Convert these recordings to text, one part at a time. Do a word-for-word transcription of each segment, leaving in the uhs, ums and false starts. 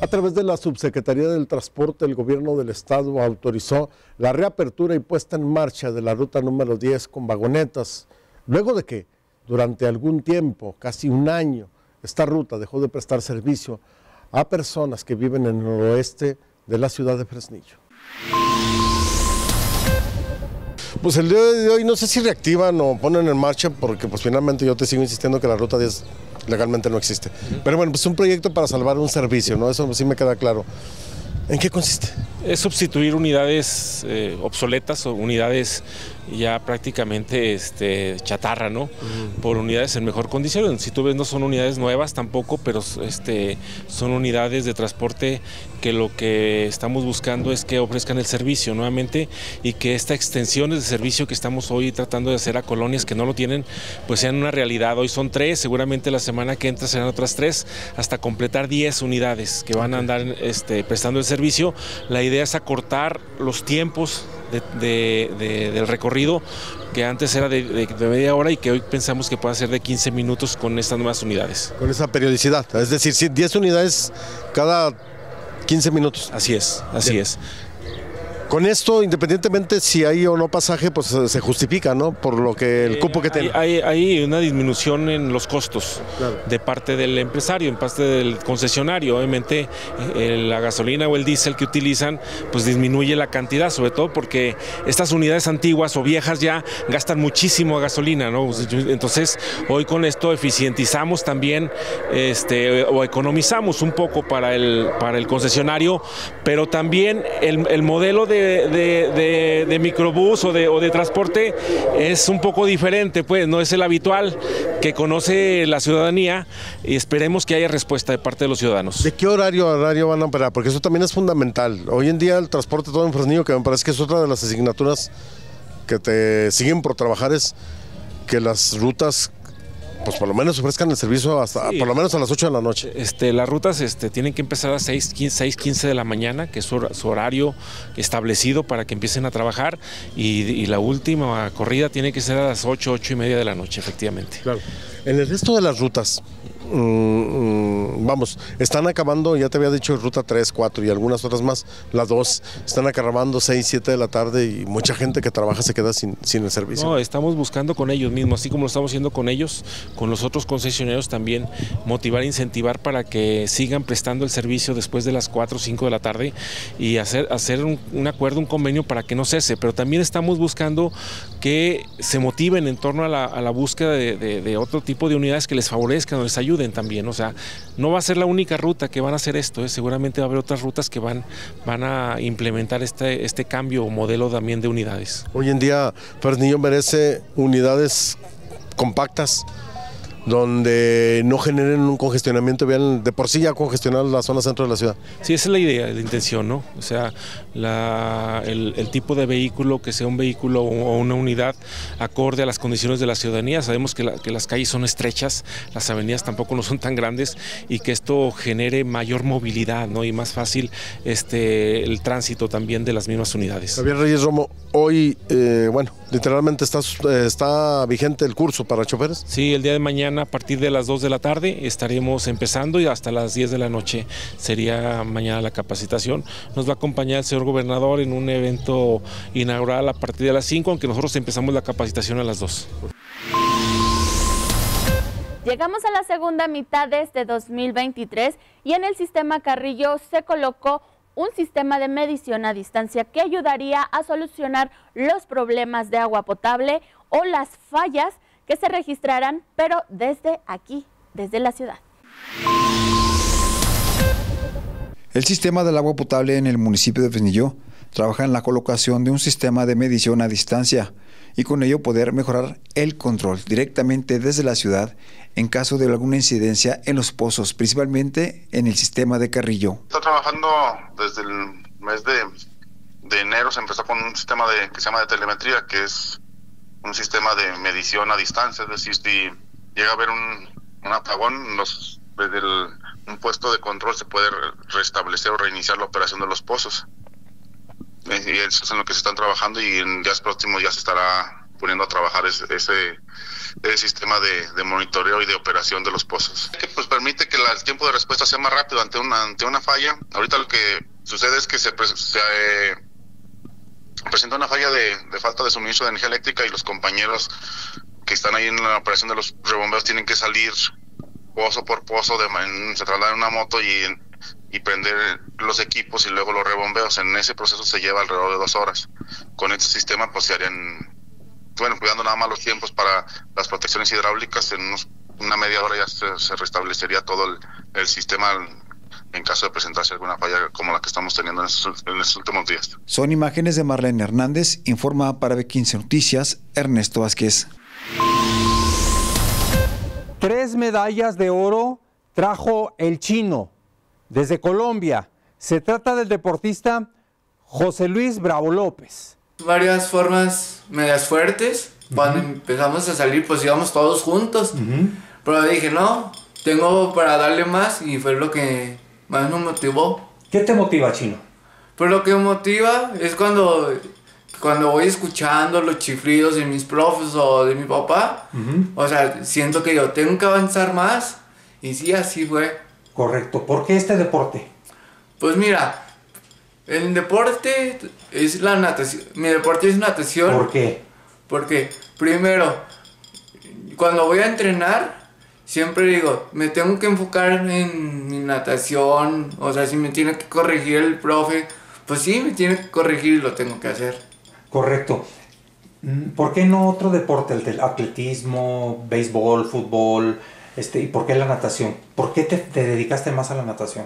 través de la Subsecretaría del Transporte, el Gobierno del Estado autorizó la reapertura y puesta en marcha de la ruta número diez con vagonetas, luego de que durante algún tiempo, casi un año, esta ruta dejó de prestar servicio a personas que viven en el noroeste de la ciudad de Fresnillo. Pues el día de hoy no sé si reactivan o ponen en marcha, porque pues finalmente yo te sigo insistiendo que la ruta diez legalmente no existe. Pero bueno, pues es un proyecto para salvar un servicio, ¿no? Eso sí me queda claro. ¿En qué consiste? Es sustituir unidades eh, obsoletas o unidades ya prácticamente este, chatarra, ¿no? Uh-huh. Por unidades en mejor condición. Si tú ves, no son unidades nuevas tampoco, pero este, son unidades de transporte que lo que estamos buscando es que ofrezcan el servicio nuevamente y que esta extensión de servicio que estamos hoy tratando de hacer a colonias que no lo tienen, pues sean una realidad. Hoy son tres, seguramente la semana que entra serán otras tres, hasta completar diez unidades que van a andar este, prestando el servicio. La idea es acortar los tiempos de, de, de, del recorrido, que antes era de, de, de media hora y que hoy pensamos que pueda ser de quince minutos con estas nuevas unidades. Con esa periodicidad, es decir, diez unidades cada quince minutos. Así es, así Bien. es. Con esto, independientemente si hay o no pasaje, pues se justifica, ¿no? Por lo que el cupo que tiene. Hay, hay una disminución en los costos, claro, de parte del empresario, en parte del concesionario. Obviamente la gasolina o el diésel que utilizan, pues disminuye la cantidad, sobre todo porque estas unidades antiguas o viejas ya gastan muchísimo gasolina, ¿no? Entonces, hoy con esto eficientizamos también este, o economizamos un poco para el, para el concesionario, pero también el, el modelo de De, de, de, de microbús o de, o de transporte es un poco diferente, pues no es el habitual que conoce la ciudadanía, y esperemos que haya respuesta de parte de los ciudadanos. ¿De qué horario a horario van a operar? Porque eso también es fundamental. Hoy en día el transporte todo en Fresnillo, que me parece que es otra de las asignaturas que te siguen por trabajar, es que las rutas pues por lo menos ofrezcan el servicio hasta sí, por lo menos a las ocho de la noche. Este, las rutas este, tienen que empezar a seis quince de la mañana, que es su, su horario establecido para que empiecen a trabajar, y, y la última corrida tiene que ser a las ocho, ocho y media de la noche, efectivamente. Claro. En el resto de las rutas, mmm, vamos, están acabando, ya te había dicho, ruta tres, cuatro y algunas otras más, las dos, están acabando seis, siete de la tarde y mucha gente que trabaja se queda sin, sin el servicio. No, estamos buscando con ellos mismos, así como lo estamos haciendo con ellos, con los otros concesionarios también, motivar e incentivar para que sigan prestando el servicio después de las cuatro o cinco de la tarde y hacer, hacer un, un acuerdo, un convenio para que no cese, pero también estamos buscando que se motiven en torno a la, a la búsqueda de, de, de otro tipo de unidades que les favorezcan o les ayuden también. O sea, no va a ser la única ruta que van a hacer esto, ¿eh? Seguramente va a haber otras rutas que van, van a implementar este, este cambio o modelo también de unidades. Hoy en día Fresnillo merece unidades compactas, donde no generen un congestionamiento vial, de por sí ya congestionar la zona centro de la ciudad. Sí, esa es la idea, la intención, ¿no? O sea, la, el, el tipo de vehículo, que sea un vehículo o una unidad acorde a las condiciones de la ciudadanía. Sabemos que, la, que las calles son estrechas, las avenidas tampoco no son tan grandes, y que esto genere mayor movilidad, ¿no? Y más fácil este, el tránsito también de las mismas unidades. Javier Reyes Romo, hoy, eh, bueno, literalmente está, está vigente el curso para choferes. Sí, el día de mañana a partir de las dos de la tarde estaremos empezando, y hasta las diez de la noche sería mañana la capacitación. Nos va a acompañar el señor gobernador en un evento inaugural a partir de las cinco, aunque nosotros empezamos la capacitación a las dos. Llegamos a la segunda mitad de este dos mil veintitrés y en el sistema Carrillo se colocó un sistema de medición a distancia que ayudaría a solucionar los problemas de agua potable o las fallas que se registrarán, pero desde aquí, desde la ciudad. El sistema del agua potable en el municipio de Fresnillo trabaja en la colocación de un sistema de medición a distancia y con ello poder mejorar el control directamente desde la ciudad en caso de alguna incidencia en los pozos, principalmente en el sistema de Carrillo. Está trabajando desde el mes de, de enero, se empezó con un sistema de, que se llama de telemetría, que es un sistema de medición a distancia, es decir, si llega a haber un, un apagón, los, desde el, un puesto de control se puede restablecer o reiniciar la operación de los pozos. Y eso es en lo que se están trabajando, y en días próximos ya se estará poniendo a trabajar ese, ese, el sistema de, de monitoreo y de operación de los pozos. Que pues permite que la, el tiempo de respuesta sea más rápido ante una, ante una falla. Ahorita lo que sucede es que se, se eh, presenta una falla de, de falta de suministro de energía eléctrica y los compañeros que están ahí en la operación de los rebombeos tienen que salir pozo por pozo, de, se trasladan en una moto y, y prender los equipos y luego los rebombeos. En ese proceso se lleva alrededor de dos horas. Con este sistema pues se harían, bueno, cuidando nada más los tiempos para las protecciones hidráulicas, en unos, una media hora ya se, se restablecería todo el, el sistema en caso de presentarse alguna falla como la que estamos teniendo en estos, en estos últimos días. Son imágenes de Marlene Hernández, informa para B quince Noticias, Ernesto Vázquez. Tres medallas de oro trajo el chino desde Colombia. Se trata del deportista José Luis Bravo López. Varias formas medias fuertes. Uh-huh. Cuando empezamos a salir, pues íbamos todos juntos. Uh-huh. Pero dije, no, tengo para darle más y fue lo que más me motivó. ¿Qué te motiva, chino? Pues lo que me motiva es cuando, cuando voy escuchando los chiflidos de mis profes o de mi papá. Uh-huh. O sea, siento que yo tengo que avanzar más y sí, así fue. Correcto. ¿Por qué este deporte? Pues mira, el deporte es la natación. Mi deporte es natación. ¿Por qué? Porque primero, cuando voy a entrenar, siempre digo, me tengo que enfocar en mi natación. O sea, si me tiene que corregir el profe, pues sí, me tiene que corregir y lo tengo que hacer. Correcto. ¿Por qué no otro deporte? El atletismo, béisbol, fútbol, este, ¿y por qué la natación? ¿Por qué te, te dedicaste más a la natación?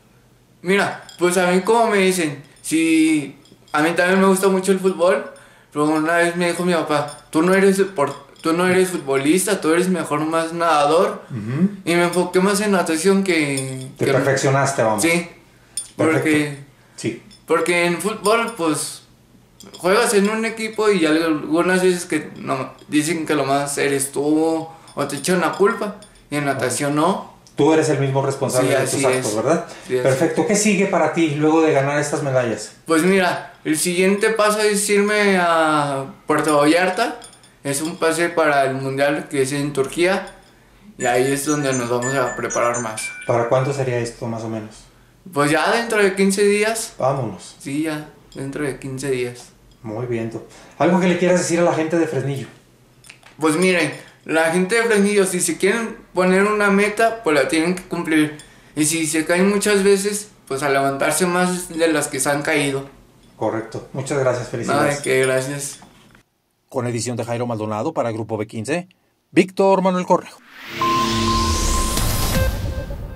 Mira, pues a mí como me dicen, si a mí también me gusta mucho el fútbol, pero una vez me dijo mi papá, tú no eres deport, tú no eres futbolista, tú eres mejor más nadador. Uh-huh. Y me enfoqué más en natación que... Te que perfeccionaste, vamos. Sí, porque, sí, porque en fútbol pues juegas en un equipo y algunas veces que no, dicen que lo más eres tú o te echan la culpa, y en natación no. Tú eres el mismo responsable sí, de tus actos, es. ¿verdad? Sí, perfecto. ¿Qué sigue para ti luego de ganar estas medallas? Pues mira, el siguiente paso es irme a Puerto Vallarta. Es un pase para el mundial que es en Turquía. Y ahí es donde nos vamos a preparar más. ¿Para cuándo sería esto más o menos? Pues ya dentro de quince días. Vámonos. Sí, ya dentro de quince días. Muy bien. ¿Algo que le quieras decir a la gente de Fresnillo? Pues miren, la gente de Fresnillo, si se quieren poner una meta, pues la tienen que cumplir. Y si se caen muchas veces, pues a levantarse más de las que se han caído. Correcto. Muchas gracias. Felicidades. Nada de qué, gracias. Con edición de Jairo Maldonado para Grupo B quince, Víctor Manuel Correjo.